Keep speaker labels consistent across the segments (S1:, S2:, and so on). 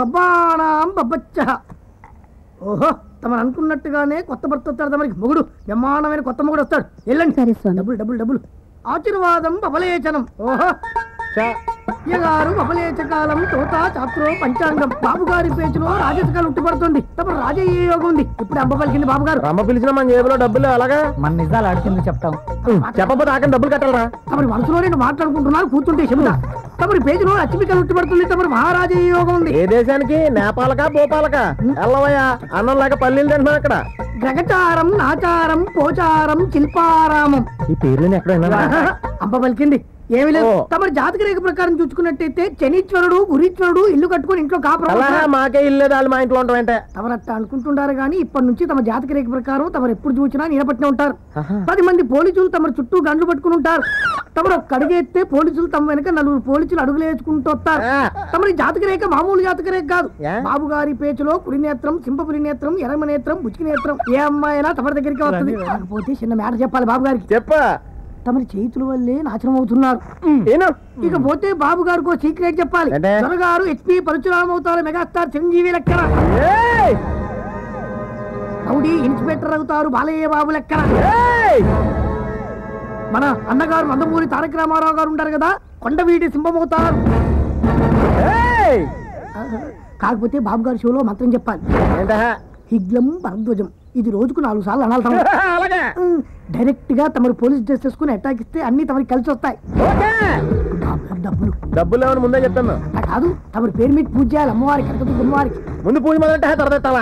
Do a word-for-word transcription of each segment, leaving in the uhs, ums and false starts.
S1: బబ్బాణాం బబ్బచ్చ. ఓహో, తమను అనుకున్నట్టుగానే కొత్త భర్త వస్తాడు. తమరికి మొగుడు బ్రహ్మాండమైన కొత్త మొగుడు వస్తాడు. వెళ్ళండి. డబ్బులు డబ్బులు డబ్బులు. ఆశీర్వాదం బబలేచనం. ఓహో గారు బబలేచ కాలం తోత చాత్రో పంచాంగం. బాబు గారి పేచులో రాజసకాలు ఉట్టిపడుతుంది. తమ రాజయ్య యోగం ఉంది. ఇప్పుడు అమ్మ పలికింది బాబు గారు.
S2: అమ్మ పిలిచిన మన జేబులో డబ్బులు అలాగా
S1: మన నిజాలు ఆడుతుంది చెప్తాం.
S2: చెప్పబోతే ఆకని డబ్బులు కట్టాలరా.
S1: తమరి మనసులో నేను మాట్లాడుకుంటున్నారు కూర్చుంటే చెబుతా. తమరి పేజీలో అచ్చిమికలు ఉట్టిపడుతుంది. తమరి మహారాజయ్య యోగం ఉంది.
S2: ఏ దేశానికి? నేపాలకా భోపాలకా? ఎల్లవయ్యా అన్నం లేక పల్లీలు తింటున్నా అక్కడ.
S1: గ్రగచారం నాచారం పోచారం శిల్పారామం.
S2: ఈ పేర్లు ఎక్కడైనా
S1: అమ్మ పలికింది. ఏమి లేదు. తమరి జాతక రేఖ ప్రకారం చూసుకున్నట్టయితే శనీశ్వరుడు గురీశ్వరుడు ఇల్లు కట్టుకుని ఇంట్లో కాపురం.
S2: మాకే ఇల్లు వాళ్ళు మా ఇంట్లో ఉంటాం అంటే
S1: తమరట్ట అనుకుంటుంటారు కానీ ఇప్పటి నుంచి తమ జాతక రేఖ ప్రకారం తమరు ఎప్పుడు చూసినా నిలబట్టిన ఉంటారు. పది మంది పోలీసులు తమ చుట్టూ గండ్లు పట్టుకుని ఉంటారు. తమరు ఒక్క అడుగేస్తే పోలీసులు తమ వెనక నలుగురు పోలీసులు అడుగులు వేసుకుంటూ వస్తారు. తమరి జాతక రేఖ మామూలు జాతక రేఖ కాదు. బాబు గారి పేచులో కుడి నేత్రం, సింపపురి నేత్రం, ఎర్రమ నేత్రం, బుచ్చికి నేత్రం. ఏ అమ్మాయినా తమరి దగ్గరికి వస్తుంది. కాకపోతే చిన్న మ్యాట చెప్పాలి బాబు గారికి.
S2: చెప్ప
S1: తమరి చేతుల వల్లే నాశనం అవుతున్నారు. ఇకపోతే బాబు గారికి సీక్రెట్ చెప్పాలి. త్వరగారు హెచ్పి పరశురామ అవుతారు. మెగాస్టార్ చిరంజీవి లెక్కన. రౌడీ ఇన్స్పెక్టర్ అవుతారు బాలయ్య బాబు లెక్కన. మన అన్నగారు నందమూరి తారక రామారావు గారు ఉంటారు కదా, కొండవీటి సింహం అవుతారు. కాకపోతే బాబు గారి షోలో మంత్రం చెప్పాలి. హిగ్లం భరద్వజం. ఇది రోజుకు నాలుగు సార్లు అనాలి. డైరెక్ట్ గా తమరు పోలీస్ డ్రెస్ చేసుకుని అటాక్ ఇస్తే అన్ని తమరికి కలిసి వస్తాయి. డబ్బులు
S2: డబ్బులు ఏమని ముందే చెప్తాను.
S1: కాదు, తమరి పేరు మీద పూజ చేయాలి అమ్మవారికి, కనకదుర్గ అమ్మవారికి.
S2: ముందు పూజ మొదలంటే తర్వాత.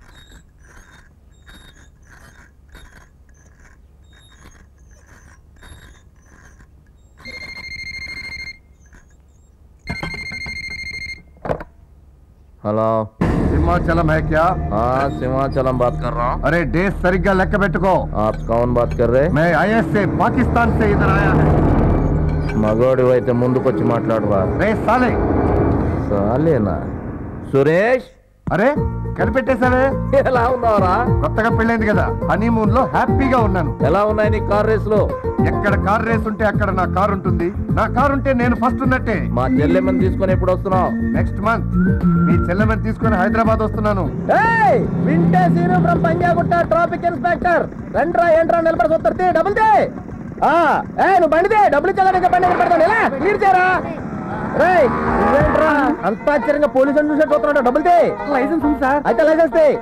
S3: हेलो
S4: सिमाचलम है क्या?
S3: हाँ सिमाचलम बात कर रहा हूँ.
S4: अरे डेट सरिग्गा लेక్క పెట్టుకో.
S3: आप कौन बात कर रहे?
S4: मैं आई एस से पाकिस्तान से इधर आया है.
S3: మగోడి అయితే ముందుకొచ్చి మాట్లాడవా?
S4: రే సాలే.
S3: సాలేనా? సురేష్.
S4: అరే కనిపెట్టేశావే.
S3: ఎలా ఉన్నావురా?
S4: కొత్తగా పెళ్ళైంది కదా, హనీమూన్ లో హ్యాపీగా ఉన్నాను.
S3: ఎలా ఉన్నాయి నీ కార్ రేస్ లో?
S4: ఎక్కడ కార్ రేస్ ఉంటే అక్కడ నా కార్ ఉంటుంది. నా కార్ ఉంటే నేను ఫస్ట్ ఉన్నట్టే.
S3: మా చెల్లెమ్మని తీసుకొని ఎప్పుడు వస్తున్నావు?
S4: నెక్స్ట్ మంత్ మీ చెల్లెమ్మని తీసుకొని హైదరాబాద్ వస్తున్నాను.
S2: వింటే Seenu from Panjagutta traffic inspector. రండ్రా ఏంట్రా నిలబడి చూస్తే డబ్బులు తే. నువ్వు బండితే డబ్బులు ఇచ్చేదానికి బండి పెడతాను. ఎలా క్లియర్ చేయరా? రేయ్ నువ్వేంట్రా అంత ఆశ్చర్యంగా పోలీసు అని చూసే చూస్తున్నాడు? డబ్బులు తే.
S1: లైసెన్స్ ఉంది సార్.
S2: అయితే లైసెన్స్ తే.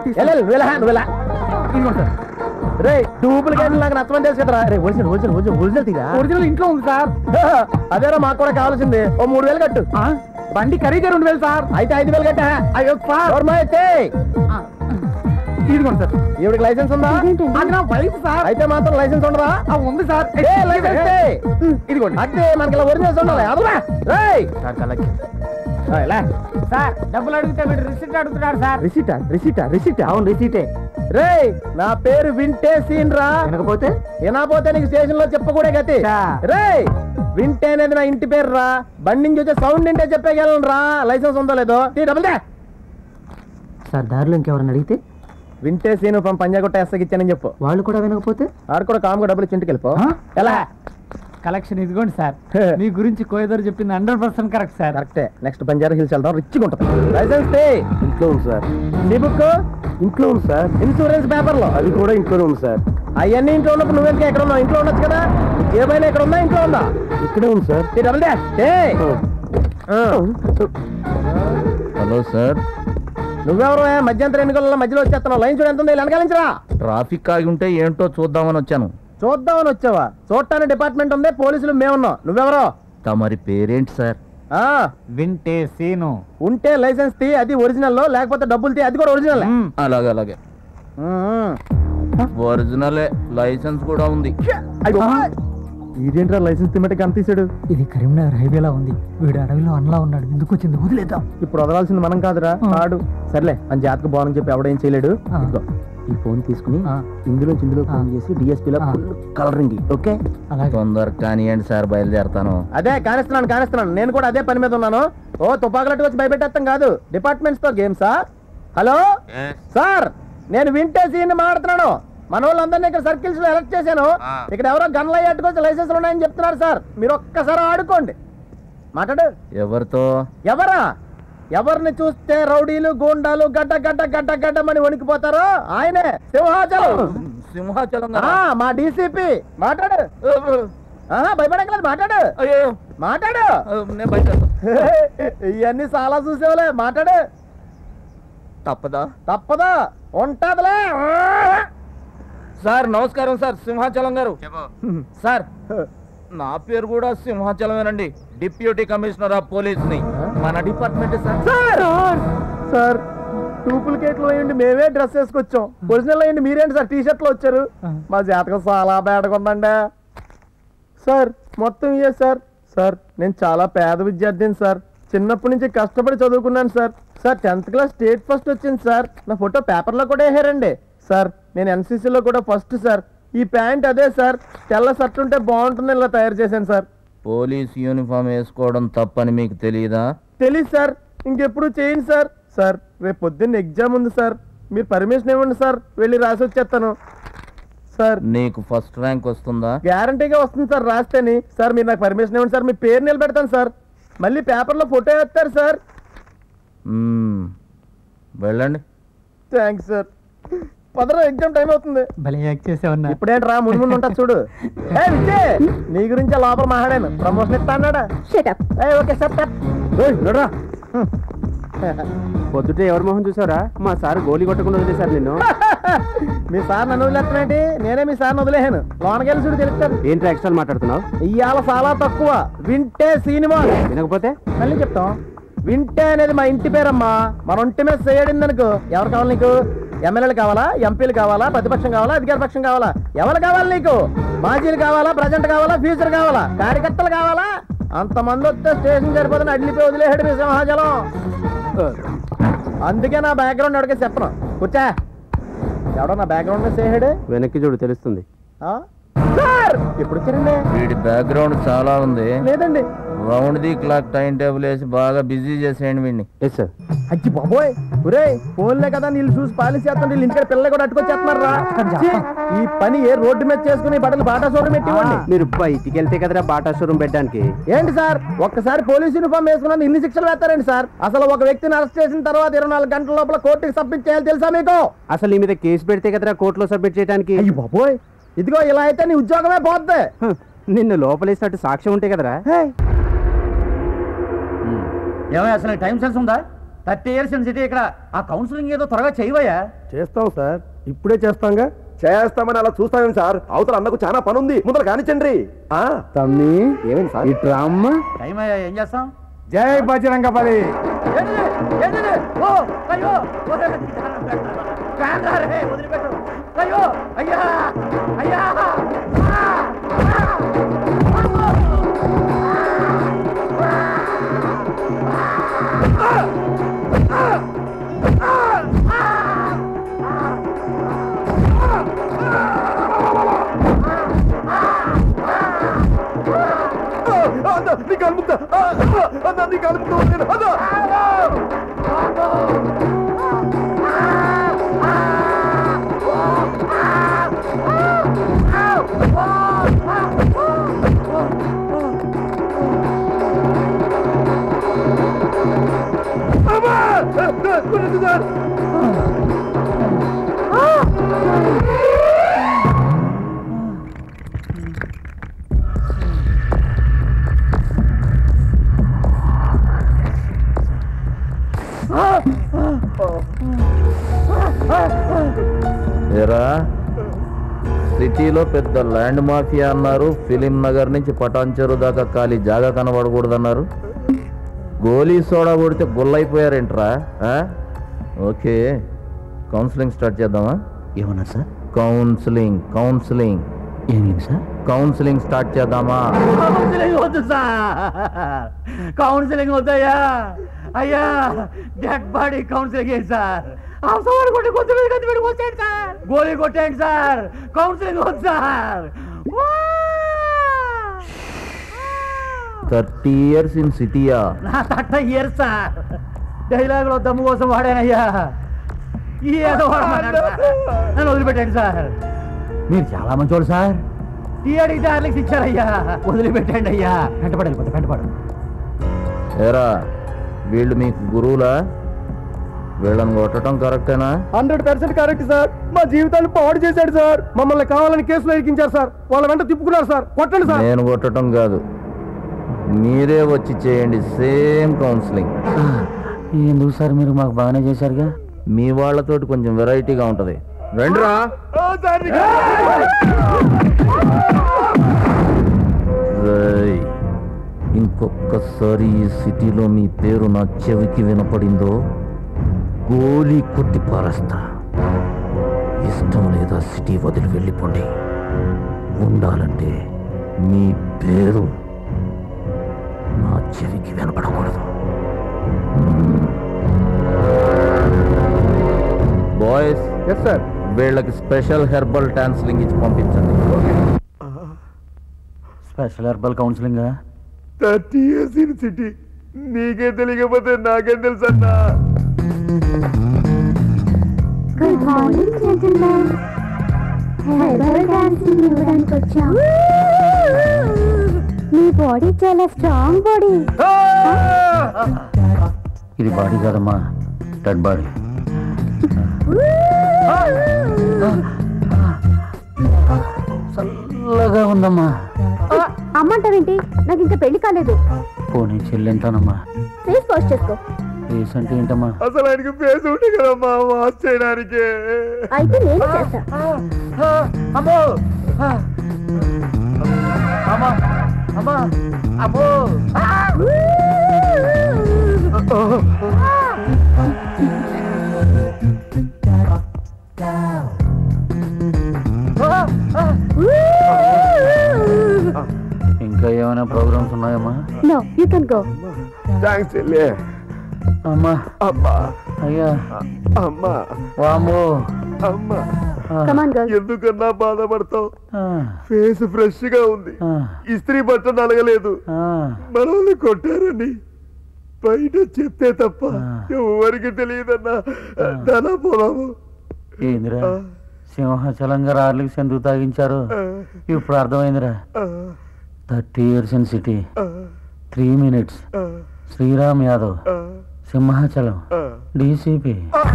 S2: రే డూప్లికేట్ నాకు నచ్చమని తెలుసు కదరా. రే ఒరిజినల్ ఒరిజినల్ ఒరిజినల్ ఒరిజినల్ తీరా.
S1: ఒరిజినల్ ఇంట్లో ఉంది సార్.
S2: అదేరా మాకు కూడా కావాల్సింది. ఓ మూడు వేలు కట్టు.
S1: బండి ఖరీదే రెండు వేలు సార్.
S2: అయితే ఐదు వేలు కట్టా.
S1: అయ్యో సార్.
S2: అయితే
S1: ఇదిగోండి సార్.
S2: ఈవిడికి లైసెన్స్ ఉందా?
S1: అది నా వైఫ్ సార్.
S2: అయితే మాత్రం లైసెన్స్ ఉండదా?
S1: ఉంది సార్.
S2: లైసెన్స్ ఇదిగోండి. అంటే మనకి ఇలా ఒరిజినల్స్ ఉండాలి. అదురా రేయ్
S1: సార్ డబ్బులు అడిగితే వీడు రిసిట్ అడుగుతున్నాడు సార్.
S2: రిసిటా రిసిటా రిసిటా?
S1: అవును రిసిటే.
S2: రేయ్ నా పేరు వింటే సీన్ రా.
S1: వినకపోతే
S2: వినకపోతే నీకు స్టేషన్ లో చెప్పకూడే గతి. రేయ్ వింటే అనేది నా ఇంటి పేరు రా. బండి నుంచి వచ్చే సౌండ్ వింటే చెప్పగలను రా. లైసెన్స్ ఉందో లేదో డబ్బులు దే.
S1: సార్ దారిలో ఇంకెవరన్నా అడిగితే
S2: వింటే సీను ఫ్రమ్ పంజాగుట్ట ఎస్ఐకి ఇచ్చానని చెప్పు.
S1: వాళ్ళు కూడా వినకపోతే
S2: ఆడు కూడా కామ్గా డబ్బులు ఇంటికి వెళ్ళిపో. ఎలా
S1: కలెక్షన్ ఇదిగోండి సార్. మీ గురించి కోయదర్ చెప్పింది హండ్రెడ్ పర్సెంట్ కరెక్ట్ సార్.
S2: కరెక్టే. నెక్స్ట్ బంజారా హిల్స్ వెళ్దాం, రిచ్గా ఉంటుంది. లైసెన్స్ ఇంట్లో ఉంది సార్. నీ బుక్ ఇంట్లో ఉంది సార్. ఇన్సూరెన్స్ పేపర్లో అది కూడా ఇంట్లోనే ఉంది సార్. అవన్నీ ఇంట్లో ఉన్నప్పుడు నువ్వెందుకు ఎక్కడ ఉన్నావు? ఇంట్లో ఉండొచ్చు కదా. ఏమైనా ఎక్కడ ఉందా? ఇంట్లో ఉందా? ఇక్కడే ఉంది సార్. Double
S3: hello sir.
S2: నువ్వెవరు? మధ్యంతర ఎన్నికల మధ్యలో వచ్చేస్తున్నావు. లైన్ చూడ ఎంత ఉంది? వెనకాలించరా.
S3: ట్రాఫిక్ ఆగి ఉంటే ఏంటో చూద్దామని వచ్చాను.
S2: చూద్దామని వచ్చావా? చూడటానికి డిపార్ట్మెంట్ ఉంది, పోలీసులు మేమున్నాం. నువ్వెవరో?
S3: తమరి పేరేంటి సార్?
S1: వింటే సీను.
S2: ఉంటే లైసెన్స్ తీ, అది ఒరిజినల్. లేకపోతే డబ్బులు తీ, అది కూడా ఒరిజినల్.
S3: అలాగే అలాగే. ఒరిజినలే, లైసెన్స్ కూడా ఉంది.
S2: ఇదేంట్రా లైసెన్స్ తిమ్మటికి అంత తీసాడు?
S1: ఇది కరీంనగర్ హైవేలా ఉంది. వీడు అడవిలో అన్లా ఉన్నాడు. ఎందుకు వచ్చింది? వదిలేద్దాం.
S2: ఇప్పుడు వదలాల్సింది మనం కాదురా, ఆడు. సర్లే అని జాతకు బాగుందని చెప్పి ఎవడేం చేయలేడు. ఈ ఫోన్ తీసుకుని ఇందులో ఇందులో ఫోన్ చేసి డిఎస్పీలో కలరింగ్. ఓకే
S3: అలాగే. తొందర కానివ్వండి సార్, బయలుదేరతాను.
S2: అదే కానిస్తున్నాను కానిస్తున్నాను. నేను కూడా అదే పని మీద ఉన్నాను. ఓ తుపాకులట్టు వచ్చి భయపెట్టేస్తాం కాదు. డిపార్ట్మెంట్స్ తో గేమ్సా? హలో సార్, నేను వింటే సీన్ మాట్లాడుతున్నాను. మన వాళ్ళందరినీ ఇక్కడ సర్కిల్స్ లో ఎలక్ట్ చేశాను. ఇక్కడ ఎవరో గన్లు అయ్యేట్టుకొచ్చి లైసెన్స్ ఉన్నాయని చెప్తున్నారు సార్. మీరు ఒక్కసారి ఆడుకోండి. మాట్లాడు.
S3: ఎవరితో?
S2: ఎవరా? ఎవరిని చూస్తే రౌడీలు గూండాలు గడ్డ గడ్డ గడ్డ గడ్డమని వణికిపోతారో ఆయనే సింహాచలం.
S3: సింహాచలం
S2: ఆ, మా డీసీపీ మాట్లాడు. భయపడక్కలేదు, మాట్లాడు మాట్లాడు.
S3: నేను బయట
S2: ఇవన్నీ చాలా చూసేవాలే, మాట్లాడు.
S3: తప్పదా?
S2: తప్పదా? ఉంటదిలే.
S3: సార్ నమస్కారం సార్, సింహాచలం గారు. సార్ నా పేరు కూడా సింహాచలమేనండి, డిప్యూటీ కమిషనర్ ఆఫ్ పోలీస్ ని, మన డిపార్ట్మెంట్ సార్.
S2: సార్ డూప్లికేట్లు అయ్యండి మేమే డ్రెస్ వేసుకొచ్చాం, ఒరిజినల్ అయ్యండి మీరేంటి సార్ టీ షర్ట్లు వచ్చారు? మా జాతకం చాలా బేడగా ఉందండి సార్. మొత్తం ఇయే సార్. సార్ నేను చాలా పేద విద్యార్థిని సార్, చిన్నప్పటి నుంచి కష్టపడి చదువుకున్నాను sir. Sir tenth class state first వచ్చింది సార్, నా ఫోటో పేపర్లో కూడా వేసారండి సార్. నేను ఎన్సీసీలో కూడా ఫస్ట్ సార్. ఈ ప్యాంట్ అదే సార్, తెల్ల షర్ట్ ఉంటే బాగుంటుంది ఇలా తయారు చేశాను సార్.
S3: పోలీస్ యూనిఫామ్ వేసుకోవడం తప్పని మీకు తెలియదా?
S2: తెలీదు సార్, ఇంకెప్పుడు చేయండి సార్. సార్ రేపు పొద్దున్న ఎగ్జామ్ ఉంది సార్, మీరు పర్మిషన్ ఇవ్వండి సార్, వెళ్ళి రాసి వచ్చేస్తాను సార్.
S3: నీకు ఫస్ట్ ర్యాంక్ వస్తుందా?
S2: గ్యారంటీగా వస్తుంది సార్ రాస్తేని. సార్ మీరు నాకు పర్మిషన్ ఇవ్వండి సార్, మీ పేరు నిలబెడతాను సార్, మళ్ళీ పేపర్లో ఫోటో వేస్తారు సార్.
S3: మ్మ్. వెళ్ళండి.
S2: Thanks sir. పదరా ఎగ్జామ్ టైం అవుతుంది. ఇప్పుడేంటి రా, ముందు ముందు ఉంటుంది చూడు. ఏ విజయ్, నీ గురించి లోపల మాట్లాడాను, ప్రమోషన్ ఇస్తా అన్నాడా? Okay sir.
S5: పొద్దుటే ఎవరి మొహం చూసారా? మా సార్ గోలీ కొట్టకుండా వదిలేశారు నిన్ను.
S2: మీ సార్ నన్ను వదిలేస్తానంటే నేనే మీ సార్ని వదిలేసాను. లోనకెళ్ళి చూడు తెలుస్తారు.
S5: ఏంటి ఎక్స్ట్రా మాట్లాడుతున్నావు?
S2: ఇవాళ చాలా తక్కువ, వింటే సినిమా.
S5: వినకపోతే
S2: మళ్ళీ చెప్తాం. వింటే అనేది మా ఇంటి పేరమ్మా, మన ఒంటి మీద చేయడింది అనుకో. ఎవరు కావాలి నీకు? ఎమ్మెల్యేలు కావాలా, ఎంపీలు కావాలా, ప్రతిపక్షం కావాలా, అధికార పక్షం కావాలా? ఎవరు కావాలి నీకు? మాజీలు కావాలా, ప్రజెంట్ కావాలా, ఫ్యూచర్ కావాలా, కార్యకర్తలు కావాలా? అంతమంది వస్తే స్టేషన్ సరిపోతుంది, అడ్లిపోయి వదిలేసాడు మీ సింహాచలం. అందుకే నా బ్యాక్గ్రౌండ్ ఎవరికే చెప్పను. కూర్చా. ఎవడో నా బ్యాక్గ్రౌండ్ చేసాడు,
S5: వెనక్కి చూడు తెలుస్తుంది.
S2: సార్ ఎప్పుడు వచ్చారండి?
S3: వీడి బ్యాక్గ్రౌండ్ చాలా ఉంది.
S2: లేదండి.
S3: Round the clock time table వేసి బాగా బిజీ చేసేయండి వీడిని.
S5: Yes sir.
S2: అచ్చి బాబోయ్, ఒరే ఫోన్లే కదా నీళ్ళు చూసి పాలిసి చేస్తాను, వీళ్ళు ఇంటికి పిల్లలు కూడా అట్టుకొచ్చేస్తున్నారు రా. ఈ పని ఏ రోడ్డు మీద చేసుకుని బట్టలు బాటా షోరూమ్ పెట్టివ్వండి.
S5: మీరు బయటికి వెళ్తే కదరా బాటా షోరూమ్ పెట్టడానికి.
S2: ఏంటి సార్ ఒక్కసారి పోలీస్ యూనిఫామ్ వేసుకున్నా ఇన్ని శిక్షలు వేస్తారండి సార్? అసలు ఒక వ్యక్తిని అరెస్ట్ చేసిన తర్వాత ఇరవై నాలుగు గంటల లోపల కోర్టుకి సబ్మిట్ చేయాలి, తెలుసా మీకు?
S5: అసలు నీ మీద కేసు పెడితే కదరా కోర్టులో సబ్మిట్ చేయడానికి.
S2: అయ్యి బాబోయ్, ఇదిగో ఇలా అయితే నీ ఉద్యోగమే పోద్ది.
S5: నిన్ను లోపలేసినట్టు సాక్ష్యం ఉంటే కదరా.
S6: ఏమో అసలు టైం సెన్స్ ఉందా? థర్టీ ఇయర్స్ ఇన్ సిటీ, ఇక్కడ ఆ కౌన్సిలింగ్ ఏదో త్వరగా చేయవయ్యా.
S2: చేస్తాం సార్, ఇప్పుడే చేస్తాంగా.
S7: చేస్తామని అలా చూస్తామేం సార్? అవతల అన్నకు చాలా పని ఉంది, ముందర కానిచ్చండి.
S2: తమ్మి
S7: ఏమేమి సార్?
S2: ఇట్రా అమ్మ.
S6: టైం అయ్యా, ఏం చేస్తాం?
S2: జై బజరంగ బలి.
S6: వదిలిపెట్టు. అయ్యో అయ్యా అయ్యా.
S7: నీ కలుపుతా అన్న, నీ కలుపుతా.
S3: ఏరా, సిటీలో పెద్ద ల్యాండ్ మాఫియా అన్నారు, ఫిలిం నగర్ నుంచి పటాన్ చెరువు దాకా ఖాళీ జాగా కనబడకూడదన్నారు. గోలీ సోడా కొడితే గుల్లైపోయారేంట్రా? ఓకే, కౌన్సిలింగ్ స్టార్ట్ చేద్దామా?
S6: ఏమన్నా సార్?
S3: కౌన్సిలింగ్ కౌన్సిలింగ్
S6: ఏమైంది సార్?
S3: కౌన్సిలింగ్ స్టార్ట్ చేద్దామా?
S6: కౌన్సిలింగ్ వద్దు సార్, కౌన్సిలింగ్ వద్దయ్యా. అయ్యా డెడ్ బాడీ కౌన్సిలింగ్ ఏంటి సార్? కొట్టి కొద్దిమంది కత్తి పెట్టి వచ్చాడు సార్, గోలీ కొట్టేయండి సార్, కౌన్సిలింగ్ వద్దు సార్.
S3: థర్టీ ఇయర్స్ ఇన్ సిటీయా?
S6: నా థర్టీ ఇయర్స్ సార్. డైలాగులో దమ్ము కోసం వాడానయ్యా. ఏదో వాడమన్నాడు సార్, నన్ను వదిలిపెట్టండి సార్. మీరు చాలా మంచోడు సార్. టీ అడిగితే ఆర్లిక్స్ ఇచ్చారయ్యా, వదిలిపెట్టండి అయ్యా. వెంటపడి వెళ్ళిపోతా, వెంటపడు.
S3: ఏరా, వీళ్ళు మీకు గురువులా? వీళ్ళని కొట్టడం కరెక్టేనా?
S2: Hundred percent correct sir. మా జీవితాన్ని పాడు చేశాడు సార్. మమ్మల్ని కావాలని కేసులో ఎక్కించారు సార్. వాళ్ళ వెంట తిప్పుకున్నారు సార్. కొట్టండి సార్.
S3: నేను కొట్టడం కాదు, మీరే వచ్చి చేయండి సేమ్ కౌన్సిలింగ్.
S6: ఎందుకు సార్ మీరు మాకు బాగానే చేశారుగా?
S3: మీ వాళ్ళతోటి కొంచెం వెరైటీగా ఉంటది. రండిరా. రేయ్, ఇంకొకసారి ఈ సిటీలో మీ పేరు నా చెవికి వినపడిందో గోలీ కొట్టి పారేస్తా. ఇష్టం లేదా సిటీ వదిలి వెళ్ళిపోండి. ఉండాలంటే మీ పేరు నా చెవికి వినపడకూడదు. Boys,
S2: yes sir.
S3: వీళ్ళకి స్పెషల్ హెర్బల్ కౌన్సిలింగ్ ఇచ్చి పంపించండి.
S6: Special herbal counselling?
S2: Thirty years in city. నీకే తెలియకపోతే నాకేం తెలుసు అన్నా.
S8: Good morning gentlemen. Herbal dancing ఇవ్వడానికి వచ్చాం. మీ బాడీ చాలా స్ట్రాంగ్ బాడీ.
S6: ఇది బాడీ కాదమ్మా, డెడ్ బాడీ. చల్లగా ఉందమ్మా.
S8: అమ్మంటావేంటి? నాకు ఇంకా పెళ్లి కాలేదు.
S6: పోనీ చెల్లెంటానమ్మా.
S8: ఫేస్ వాష్ చేసుకో.
S6: ఫేస్ అంటే ఏంటమ్మా?
S2: అసలు ఆయనకి ఫేస్ ఉంటే కదమ్మా వాష్ చేయడానికి.
S8: అయితే నేను చేస్తా.
S6: అమ్మో అమ్మా అమ్మా అమ్మో. ఇంకా ఏమైనా ప్రోగ్రామ్స్ ఉన్నాయమ్మా?
S8: No, you can go.
S2: Thanks చెల్లి.
S6: అమ్మా
S2: అమ్మా
S6: అయ్యా
S2: అమ్మా
S6: వామ్మో
S2: అమ్మా.
S8: Come on girls.
S2: ఎందుకన్నా బాధపడతావు?
S6: ఆ,
S2: ఫేస్ ఫ్రెష్ గా ఉంది.
S6: ఆ,
S2: ఇస్త్రీ బట్ట నలగలేదు.
S6: ఆ.
S2: మనల్ని కొట్టారని బయట చెప్తే తప్ప
S6: ఆ.
S2: ఎవరికి తెలియదన్నా. ధన పోదాము.
S6: ఏందిరా సింహాచలంగా రార్లకి సెందుకు తాగించారు? ఇప్పుడు అర్థమైందిరా. Thirty years in city, three minutes, Sriram Yadav, Simhachalam, DCP.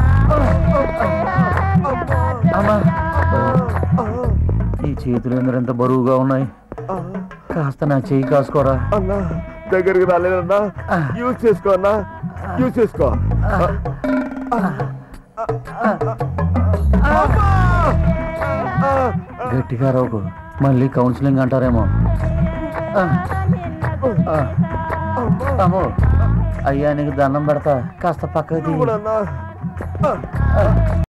S6: అమ్మా, ఈ చేతులు ఎంత బరువుగా ఉన్నాయి. కాస్త నా చెయ్యి కాసుకోరా.
S2: అన్నా దగ్గరికి రాలేదన్నా. యూజ్ చేసుకో అన్నా, యూజ్ చేసుకో.
S6: గట్టిగా రోకు, మళ్ళీ కౌన్సిలింగ్ అంటారేమో. అమ్మో, అయ్యా నీకు దండం పెడతా, కాస్త పక్కకి దిగు.
S2: అన్నా